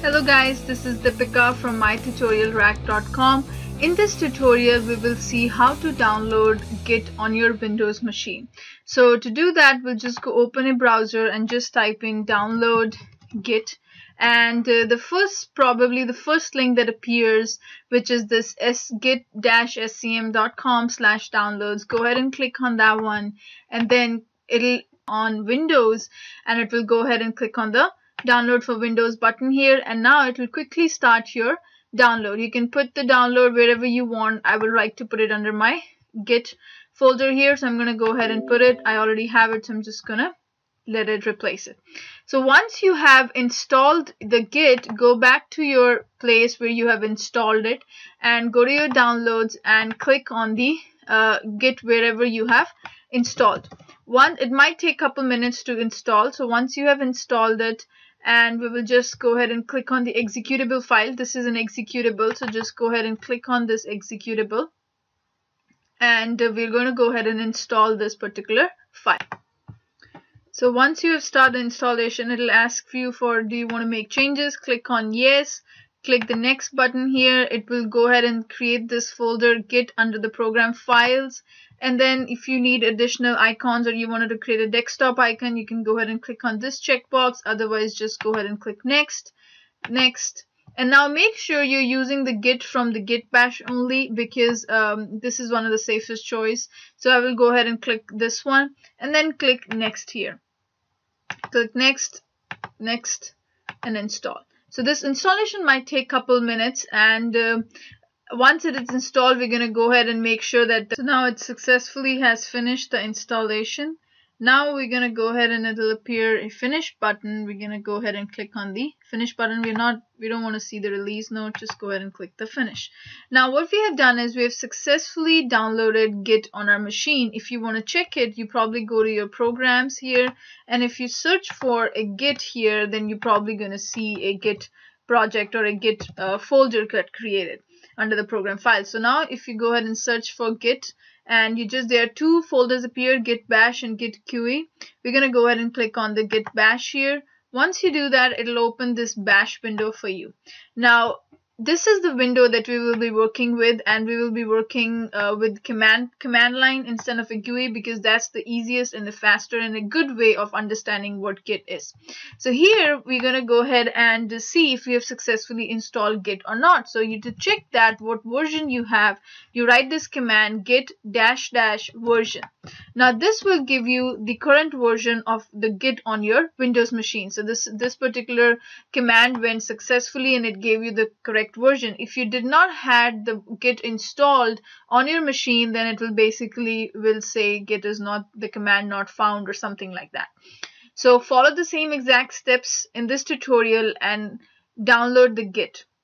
Hello guys, this is Deepika from mytutorialrack.com. In this tutorial, we will see how to download Git on your Windows machine. So to do that, we'll just go open a browser and just type in download Git. And probably the first link that appears, which is this git-scm.com/downloads. Go ahead and click on that one, and then it'll on Windows, and it will go ahead and click on the download for Windows button here, and now it will quickly start your download. You can put the download wherever you want. I would like to put it under my Git folder here, so I'm going to go ahead and put it. I already have it, so I'm just going to let it replace it. So once you have installed the Git, go back to your place where you have installed it and go to your downloads and click on the Git wherever you have installed. It might take a couple minutes to install, so once you have installed it, and we will just go ahead and click on the executable file. This is an executable, so just go ahead and click on this executable, and we're going to go ahead and install this particular file. So once you have started installation, it'll ask you for, do you want to make changes? Click on yes. Click the next button here. It will go ahead and create this folder Git under the program files. And then if you need additional icons or you wanted to create a desktop icon, you can go ahead and click on this checkbox. Otherwise, just go ahead and click next. And now make sure you're using the Git from the Git bash only, because this is one of the safest choice. So I will go ahead and click this one and then click next here. Click next, and install. So this installation might take a couple minutes, and once it is installed, we're going to go ahead and make sure that so now it successfully has finished the installation. Now we're going to go ahead and it'll appear a finish button. We're going to go ahead and click on the finish button. We don't want to see the release note. Just go ahead and click the finish. Now what we have done is we have successfully downloaded Git on our machine. If you want to check it, you probably go to your programs here, and if you search for a Git here, then you're probably going to see a Git project or a Git folder get created under the program file. So now if you go ahead and search for Git, and there are two folders appear, Git bash and Git QE. We're going to go ahead and click on the Git bash here. Once you do that, it'll open this bash window for you. Now this is the window that we will be working with, and we will be working with command line instead of a GUI, because that's the easiest and the faster and a good way of understanding what Git is. So here we're going to go ahead and see if we have successfully installed Git or not. So to check that what version you have, you write this command git -- version. Now this will give you the current version of the Git on your Windows machine. So this particular command went successfully and it gave you the correct version. If you did not have the Git installed on your machine, then it will basically say Git is not, the command not found, or something like that. So follow the same exact steps in this tutorial and download the Git.